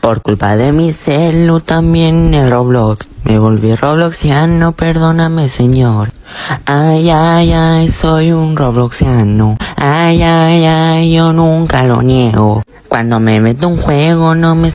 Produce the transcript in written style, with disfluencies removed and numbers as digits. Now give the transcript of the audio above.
Por culpa de mi celu también el Roblox. Me volví robloxiano, perdóname señor. Ay, ay, ay, soy un robloxiano. Ay, ay, ay, yo nunca lo niego. Cuando me meto un juego no me